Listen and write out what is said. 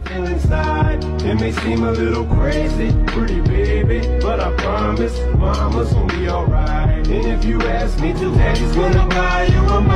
feel inside. It may seem a little crazy, pretty baby, but I promise mama's gonna be alright. And if you ask me to, daddy's gonna buy you a